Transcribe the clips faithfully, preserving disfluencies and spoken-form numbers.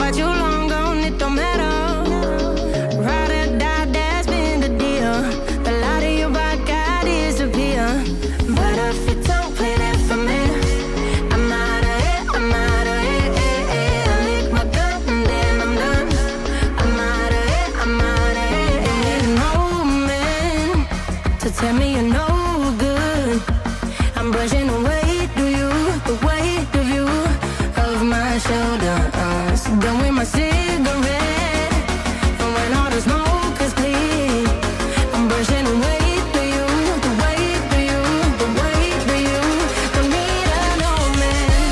got you long gone, it don't matter. Ride or die, that's been the deal. The light of your back, I disappear. But if you don't play that for me, I'm out of it, I'm out of it, eh, eh. I lick my gun and then I'm done. I'm out of it, I'm out of it, eh. No man to tell me you're no good. I'm brushing away, do you, the weight of you, of my shoulders. Done with my cigarette, and when all the smoke is clear, I'm brushing away, do you, the weight of you, the weight of you. Don't need a no man.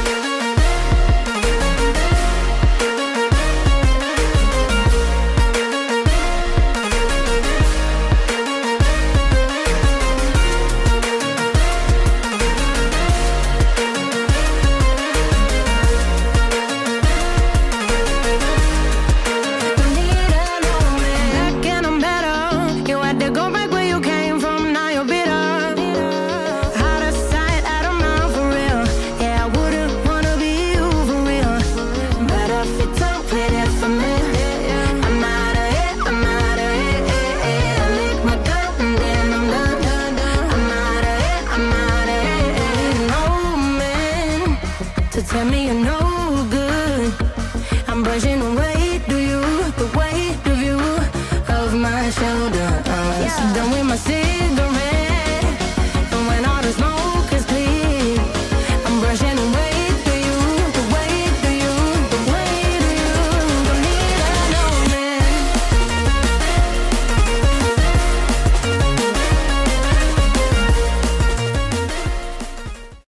Tell me you're no good. I'm brushing away, do you, the weight of you, of my shoulders. Yeah. Done with my sin.